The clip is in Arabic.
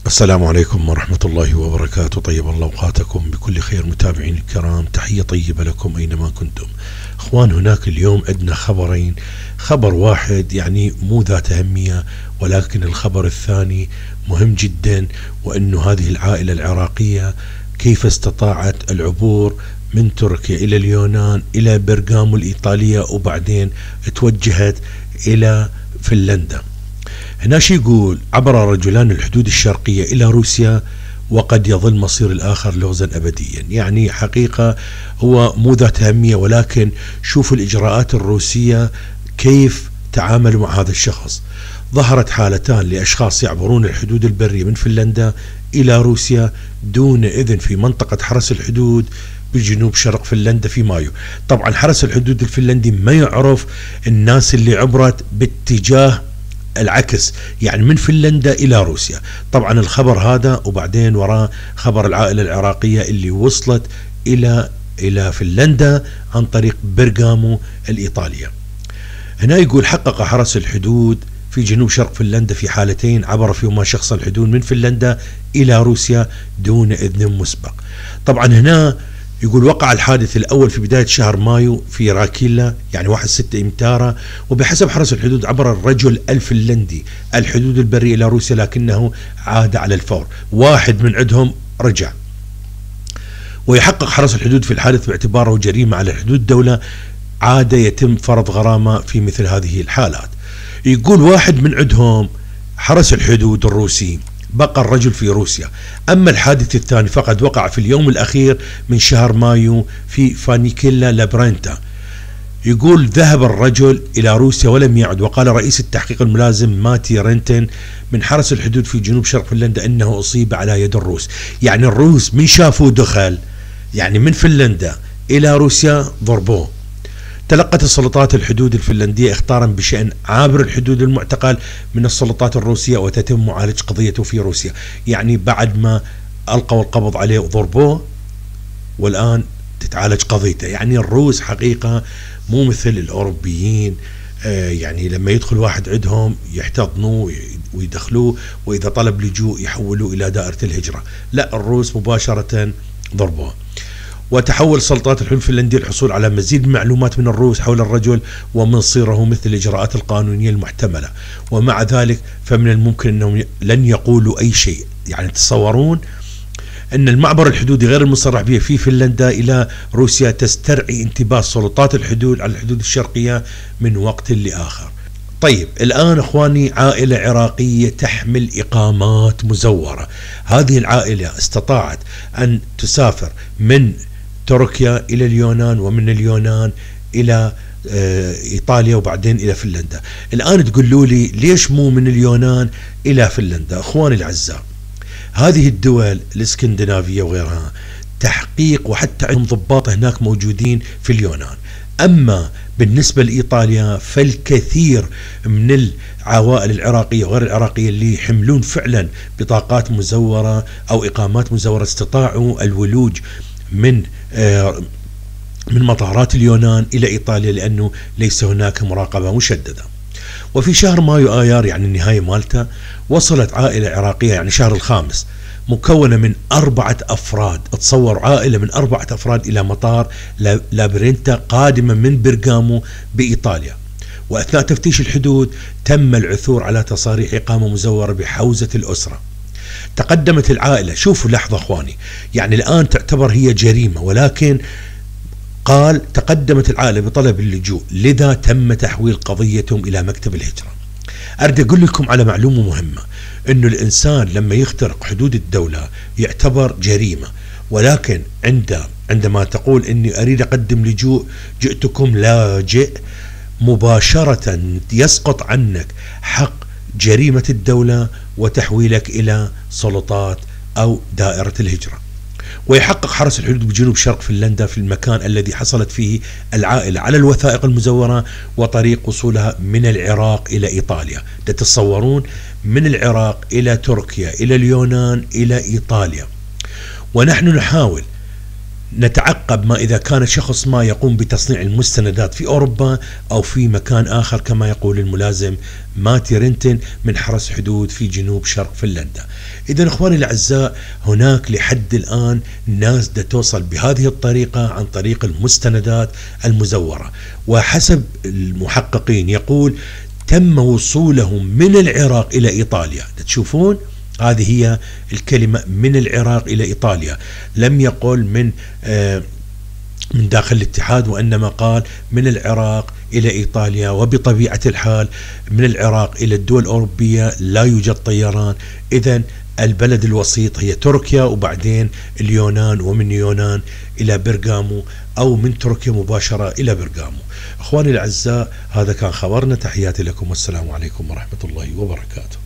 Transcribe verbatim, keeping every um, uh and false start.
السلام عليكم ورحمة الله وبركاته. طيب الله أوقاتكم بكل خير متابعين الكرام، تحية طيبة لكم أينما كنتم. أخوان، هناك اليوم عندنا خبرين، خبر واحد يعني مو ذات أهمية، ولكن الخبر الثاني مهم جدا، وأنه هذه العائلة العراقية كيف استطاعت العبور من تركيا إلى اليونان إلى برغامو الإيطالية، وبعدين توجهت إلى فنلندا. هنا شي يقول: عبر رجلان الحدود الشرقية إلى روسيا وقد يظل مصير الآخر لغزا أبديا. يعني حقيقة هو مو ذات أهمية، ولكن شوفوا الإجراءات الروسية كيف تعاملوا مع هذا الشخص. ظهرت حالتان لأشخاص يعبرون الحدود البرية من فنلندا إلى روسيا دون إذن في منطقة حرس الحدود بجنوب شرق فنلندا في مايو. طبعا حرس الحدود الفنلندي ما يعرف الناس اللي عبرت باتجاه العكس، يعني من فنلندا إلى روسيا. طبعا الخبر هذا وبعدين وراه خبر العائلة العراقية اللي وصلت إلى إلى فنلندا عن طريق برغامو الإيطالية. هنا يقول: حقق حرس الحدود في جنوب شرق فنلندا في حالتين عبر فيهما شخص الحدود من فنلندا إلى روسيا دون إذن مسبق. طبعا هنا يقول: وقع الحادث الأول في بداية شهر مايو في راكيلا، يعني واحد ستة إمتارة، وبحسب حرس الحدود عبر الرجل الفنلندي الحدود البرية إلى روسيا، لكنه عاد على الفور. واحد من عندهم رجع. ويحقق حرس الحدود في الحادث باعتباره جريمة على حدود الدولة، عاد يتم فرض غرامة في مثل هذه الحالات. يقول واحد من عندهم حرس الحدود الروسي بقى الرجل في روسيا. أما الحادث الثاني فقد وقع في اليوم الأخير من شهر مايو في فانيكيلا لابرينتا. يقول: ذهب الرجل إلى روسيا ولم يعد. وقال رئيس التحقيق الملازم ماتي رينتن من حرس الحدود في جنوب شرق فنلندا أنه أصيب على يد الروس. يعني الروس من شافوا دخل يعني من فنلندا إلى روسيا ضربوه. تلقت السلطات الحدود الفنلندية اخطارا بشأن عابر الحدود المعتقل من السلطات الروسية، وتتم معالجة قضيته في روسيا. يعني بعد ما ألقوا القبض عليه وضربوه والآن تتعالج قضيته. يعني الروس حقيقة مو مثل الأوروبيين، آه يعني لما يدخل واحد عندهم يحتضنوه ويدخلوه، وإذا طلب لجوء يحولوه إلى دائرة الهجرة. لا، الروس مباشرة ضربوه. وتحول سلطات الحدود الفنلندية للحصول على مزيد من المعلومات من الروس حول الرجل ومصيره مثل الإجراءات القانونية المحتملة، ومع ذلك فمن الممكن أنهم لن يقولوا أي شيء. يعني تصورون أن المعبر الحدودي غير المصرح به في فنلندا إلى روسيا تسترعي انتباه سلطات الحدود على الحدود الشرقية من وقت لآخر. طيب الآن أخواني، عائلة عراقية تحمل إقامات مزورة. هذه العائلة استطاعت أن تسافر من تركيا إلى اليونان، ومن اليونان إلى إيطاليا، وبعدين إلى فنلندا. الآن تقولوا لي ليش مو من اليونان إلى فنلندا؟ أخواني الأعزاء، هذه الدول الاسكندنافية وغيرها تحقيق، وحتى عندهم ضباط هناك موجودين في اليونان. أما بالنسبة لإيطاليا فالكثير من العوائل العراقية وغير العراقية اللي يحملون فعلا بطاقات مزورة أو إقامات مزورة استطاعوا الولوج من من مطارات اليونان إلى إيطاليا، لأنه ليس هناك مراقبة مشددة. وفي شهر مايو آيار، يعني النهاية مالته، وصلت عائلة عراقية، يعني شهر الخامس، مكونة من أربعة أفراد. تصور عائلة من أربعة أفراد إلى مطار لابرينتا قادمة من برغامو بإيطاليا. وأثناء تفتيش الحدود تم العثور على تصاريح إقامة مزورة بحوزة الأسرة. تقدمت العائلة، شوفوا لحظة أخواني، يعني الآن تعتبر هي جريمة، ولكن قال تقدمت العائلة بطلب اللجوء، لذا تم تحويل قضيتهم إلى مكتب الهجرة. أريد أقول لكم على معلومة مهمة، أنه الإنسان لما يخترق حدود الدولة يعتبر جريمة، ولكن عند عندما تقول أني أريد أقدم لجوء، جئتكم لاجئ، مباشرة يسقط عنك حق جريمة الدولة وتحويلك إلى سلطات أو دائرة الهجرة. ويحقق حرس الحدود بجنوب شرق فنلندا في المكان الذي حصلت فيه العائلة على الوثائق المزورة وطريق وصولها من العراق إلى إيطاليا. تتصورون من العراق إلى تركيا إلى اليونان إلى إيطاليا. ونحن نحاول نتعقب ما إذا كان شخص ما يقوم بتصنيع المستندات في أوروبا أو في مكان آخر، كما يقول الملازم ماتي رينتن من حرس حدود في جنوب شرق فنلندا. إذن إخواني الأعزاء، هناك لحد الآن ناس دا توصل بهذه الطريقة عن طريق المستندات المزورة، وحسب المحققين يقول تم وصولهم من العراق إلى إيطاليا. تشوفون هذه هي الكلمة، من العراق إلى إيطاليا، لم يقل من آه من داخل الاتحاد، وإنما قال من العراق إلى إيطاليا. وبطبيعة الحال من العراق إلى الدول الأوروبية لا يوجد طيران، إذن البلد الوسيط هي تركيا، وبعدين اليونان، ومن يونان إلى برغامو، أو من تركيا مباشرة إلى برغامو. أخواني الأعزاء، هذا كان خبرنا. تحياتي لكم والسلام عليكم ورحمة الله وبركاته.